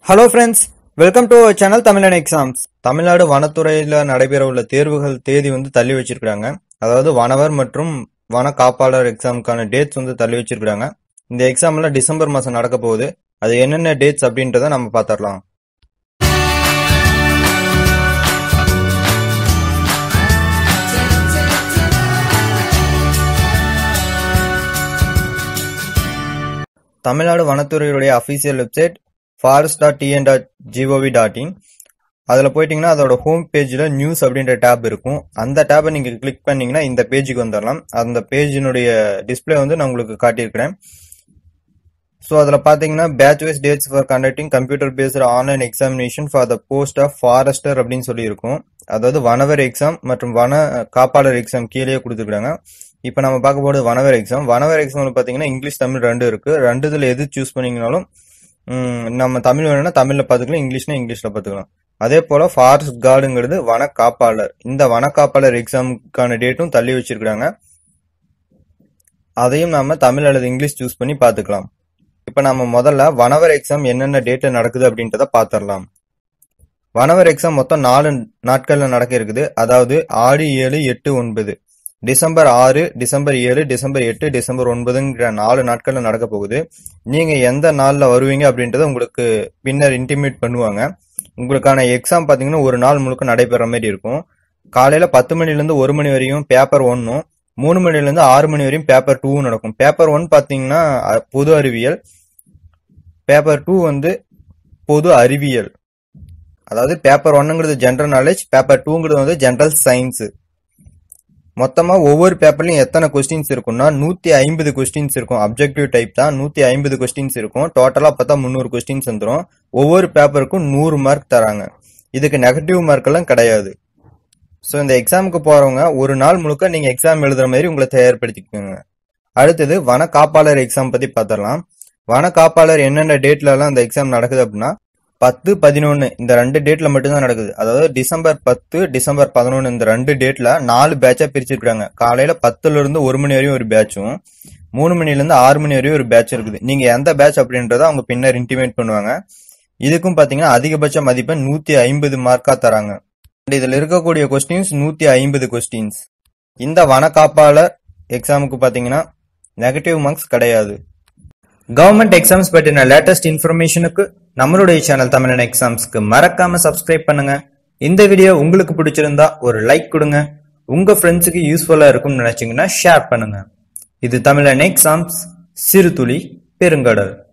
Hello friends, welcome to our channel Tamilnadu Exams. Tamil Nadu வனத்துறையில நடைபெற உள்ள தேர்வுகள் தேதி தள்ளி வச்சிருக்காங்க. அதாவது வனவர் மற்றும் வன காப்பாளர் எக்ஸாமுக்கான டேட்ஸ் தள்ளி வச்சிருக்காங்க. இந்த எக்ஸாம்ல டிசம்பர் மாசம் நடக்க போகுது. அது என்னென்ன டேட்ஸ் அப்படின்றத நம்ம பாத்துறலாம். தமிழ்நாடு வனத்துறையுடைய அபிஷியல் வெப்சைட் forest.tn.gov.in அதில் போயிட்டீங்கன்னா அதோட ஹோம் பேஜில் நியூஸ் அப்படின்ற டேப் இருக்கும். அந்த டேப்பை நீங்கள் கிளிக் பண்ணீங்கன்னா இந்த பேஜுக்கு வந்துடலாம். அந்த பேஜினுடைய டிஸ்பிளே நான் உங்களுக்கு காட்டியிருக்கிறேன். ஸோ அதில் பார்த்தீங்கன்னா batch wise dates for conducting computer based online examination for the post of forester அப்படின்னு சொல்லியிருக்கும். அதாவது வனவர் எக்ஸாம் மற்றும் வன காப்பாளர் எக்ஸாம் கீழே கொடுத்துருக்காங்க. இப்போ நம்ம பார்க்க போகிறது வனவர் எக்ஸாம். வனவர் எக்ஸாம்ல பார்த்தீங்கன்னா இங்கிலீஷ் தமிழ் ரெண்டு இருக்கு. ரெண்டுல எது சூஸ் பண்ணீங்கனாலும் நம்ம தமிழ் வேணும்னா தமிழ்ல பாத்துக்கலாம், இங்கிலீஷ்னா இங்கிலீஷ்ல பாத்துக்கலாம். அதே போல ஃபாரஸ்ட் கார்டுங்கிறது வன காப்பாளர். இந்த வன காப்பாளர் எக்ஸாமுக்கான டேட்டும் தள்ளி வச்சிருக்காங்க. அதையும் நாம தமிழ் அல்லது இங்கிலீஷ் சூஸ் பண்ணி பாத்துக்கலாம். இப்ப நம்ம முதல்ல வனவர் எக்ஸாம் என்னென்ன டேட்ல நடக்குது அப்படின்றத பாத்திரலாம். வனவர் எக்ஸாம் மொத்தம் 4 நாட்கள்ல நடக்க இருக்குது. அதாவது 6, 7, 8, 9. டிசம்பர் 6, டிசம்பர் 7, டிசம்பர் 8, டிசம்பர் 9ங்கிற 4 நாட்கள்ல நடக்க போகுது. நீங்க எந்த நாள்ல வருவீங்க அப்படின்றத உங்களுக்கு பின்னர் இன்டிமேட் பண்ணுவாங்க. உங்களுக்கான எக்ஸாம் பாத்தீங்கன்னா ஒரு நாள் முழுக்க நடைபெற மாதிரி இருக்கும். காலையில 10 மணில இருந்து 1 மணி வரையும் பேப்பர் 1, 3 மணில இருந்து 6 மணி வரையும் பேப்பர் 2 நடக்கும். பேப்பர் 1 பாத்தீங்கன்னா பொது அறிவியல், பேப்பர் 2 பொது அறிவியல். அதாவது பேப்பர் 1ங்கிறது ஜெனரல் நாலேஜ், பேப்பர் 2ங்கிறது ஜெனரல் சயின்ஸ். மொத்தமா ஒவ்வொரு பேப்பர்லயும் எத்தனை கொஸ்டின்ஸ் இருக்கும்னா 150 கொஸ்டின்ஸ் இருக்கும். அப்ஜெக்டிவ் டைப் தான். 150 கொஸ்டின்ஸ் இருக்கும். டோட்டலா பார்த்தா 300 கொஸ்டின்ஸ் வந்துடும். ஒவ்வொரு பேப்பருக்கும் 100 மார்க் தராங்க. இதுக்கு நெகட்டிவ் மார்க் எல்லாம் கிடையாது. ஸோ இந்த எக்ஸாமுக்கு போறவங்க ஒரு நாள் முழுக்க நீங்க எக்ஸாம் எழுதுற மாதிரி உங்களை தயார்படுத்திக்கோங்க. அடுத்தது வன காப்பாளர் எக்ஸாம் பத்தி பார்த்தரலாம். வன காப்பாளர் என்னென்ன டேட்ல எல்லாம் இந்த எக்ஸாம் நடக்குது அப்படின்னா 10, 11 இந்த 2 டேட்ல மட்டும்தான் நடக்குது. அதாவது டிசம்பர் 10, டிசம்பர் 11 இந்த 2 டேட்ல 4 பேட்சா பிரிச்சிருக்காங்க. காலையில 10ல இருந்து 1 மணி வரையும் ஒரு பேட்சும், 3 மணில இருந்து 6 மணி வரையும் ஒரு பேட்ச் இருக்குது. நீங்க எந்த பேட்ச் அப்படின்றத அவங்க பின்னர் இன்டிமேட் பண்ணுவாங்க. இதுக்கும் பாத்தீங்கன்னா அதிகபட்ச மதிப்பெண் 150 மார்க்கா தராங்க. இதுல இருக்கக்கூடிய கொஸ்டின்ஸ் 150 கொஸ்டின்ஸ். இந்த வன காப்பாளர் எக்ஸாமுக்கு பாத்தீங்கன்னா நெகட்டிவ் மார்க்ஸ் கிடையாது. கவர்மெண்ட் எக்ஸாம்ஸ் பற்றின லேட்டஸ்ட் இன்ஃபர்மேஷனுக்கு நம்மளுடைய சேனல் தமிழன் எக்ஸாம்ஸ்க்கு மறக்காம சப்ஸ்கிரைப் பண்ணுங்க. இந்த வீடியோ உங்களுக்கு பிடிச்சிருந்தா ஒரு லைக் கொடுங்க. உங்க ஃப்ரெண்ட்ஸுக்கு யூஸ்ஃபுல்லா இருக்கும்னு நினைச்சீங்கன்னா ஷேர் பண்ணுங்க. இது தமிழன் எக்ஸாம்ஸ், சிறுதுளி பெருங்கடல்.